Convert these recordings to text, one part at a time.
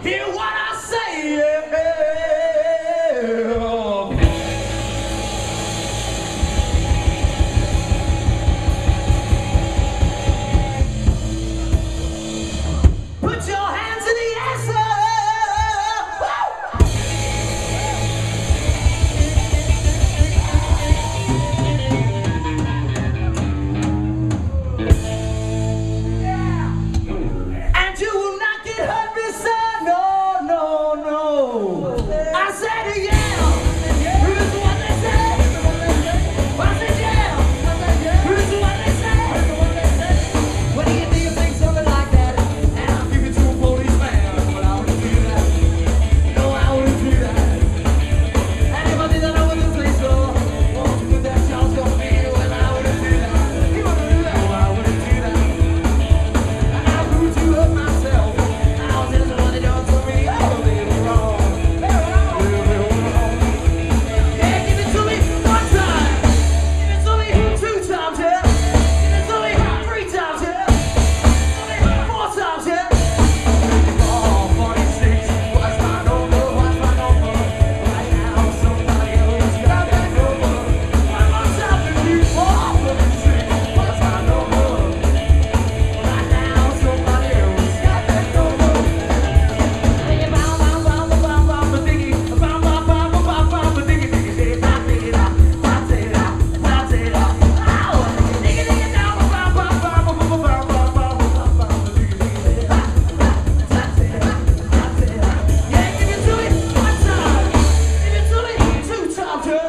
Hear what I say, yeah. Put your hands in the air, sir. And you will not get hurt, mister. No, no, no. I said yeah. Who's what they say? I said yeah. Who's what they say? What do you think of things something like that? And I'll give it to a policeman. But I wouldn't do that. No, I wouldn't do that. Anybody that I wouldn't say so won't do that chance for me. Well, I wouldn't do that. You wouldn't do that. No, I wouldn't do that. And I proved to hurt myself. I was in the one that done to me. Oh, they were wrong. They were wrong. Yeah, give it to me one time. Give it to me 2 times, yeah. Give it to me 3 times, yeah. Give it to me 4 times, yeah. Oh, 46 was my number, was my number. Right now, somebody else got that number. One more time to keep 46 was my number. Right now, somebody else got that number. Yeah, give it to me 1 time. Give it to me 2 times, yeah.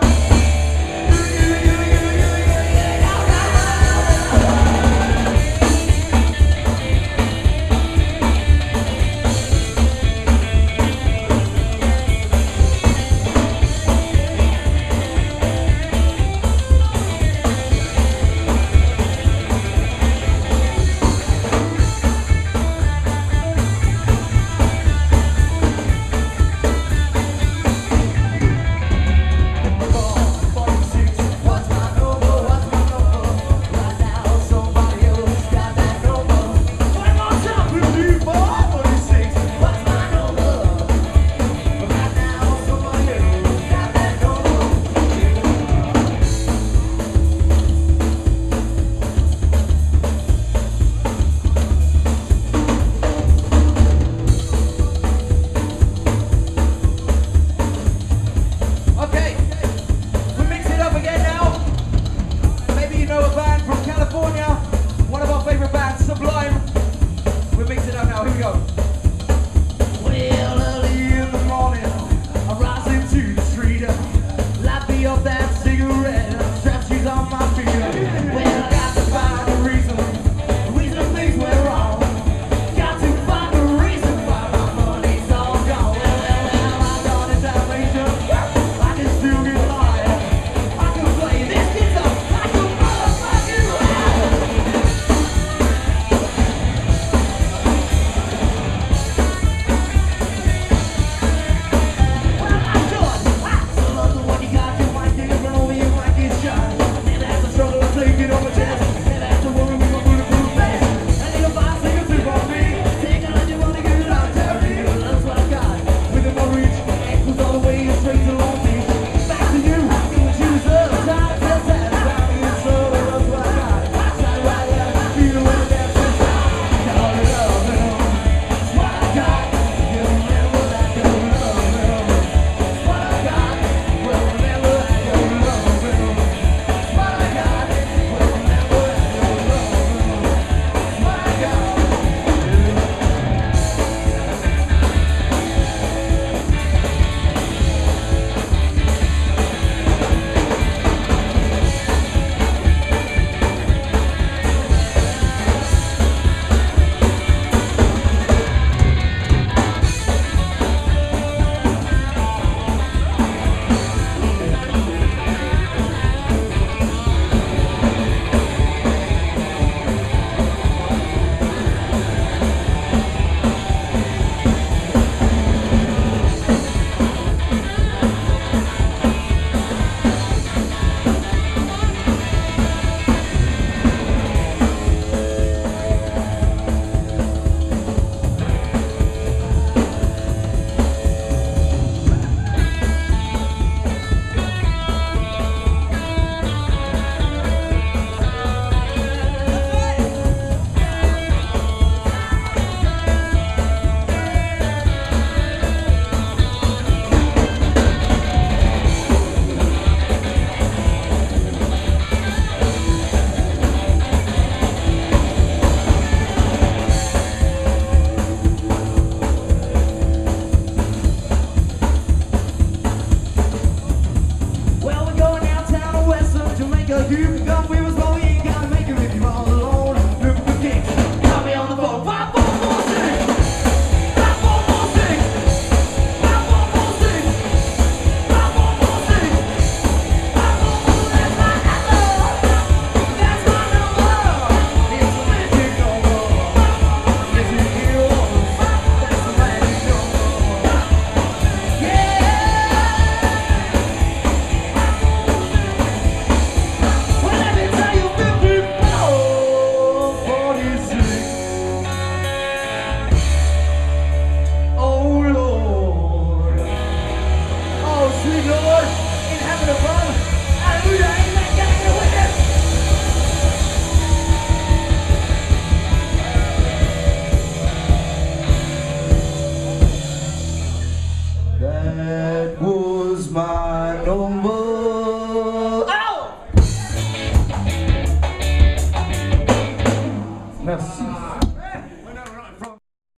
Okay, we mix it up again now. Maybe you know a band from California, one of our favorite bands, Sublime. We mix it up now, here we go. Well,